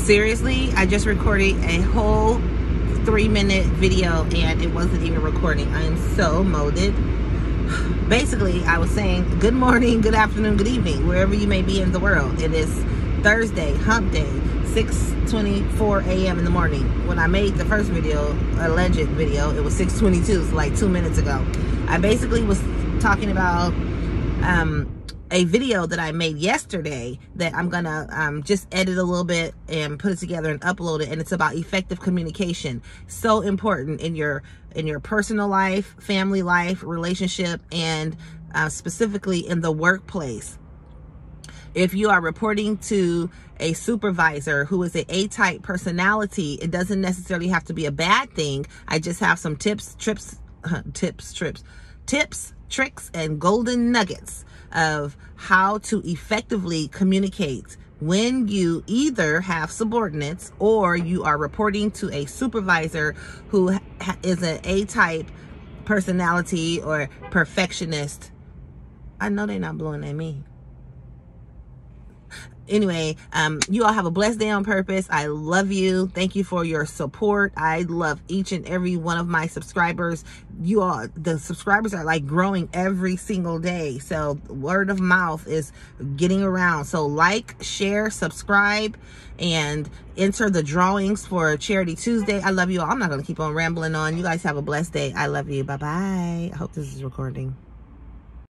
Seriously, I just recorded a whole 3-minute video and it wasn't even recording. I am so molded. Basically, I was saying good morning, good afternoon, good evening, wherever you may be in the world. It is Thursday, hump day, 6:24 a.m. in the morning. When I made the first video, alleged video, it was 6:22, so like 2 minutes ago. I basically was talking about a video that I made yesterday that I'm gonna just edit a little bit and put it together and upload it, and it's about effective communication. So important in your personal life, family life, relationship, and specifically in the workplace. If you are reporting to a supervisor who is an A-type personality, it doesn't necessarily have to be a bad thing. I just have some tips, tricks, and golden nuggets of how to effectively communicate when you either have subordinates or you are reporting to a supervisor who is an A-type personality or perfectionist. I know they're not blowing at me. Anyway, you all have a blessed day on purpose. I love you. Thank you for your support. I love each and every one of my subscribers. You all, the subscribers are like growing every single day. So word of mouth is getting around. So like, share, subscribe, and enter the drawings for Charity Tuesday. I love you all. I'm not going to keep on rambling on. You guys have a blessed day. I love you. Bye-bye. I hope this is recording.